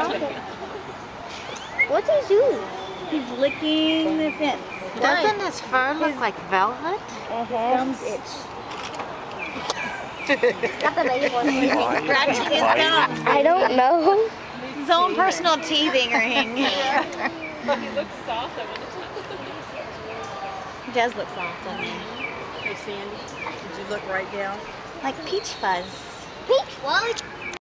What's he doing? He's licking the fence. Doesn't his fur look like velvet? Gums itch. He's scratching his gums. I don't know. His own personal teething ring. He looks soft. I want to He does look soft, doesn't he? Hey Sandy, did you look right down? Like peach fuzz. Peach fuzz.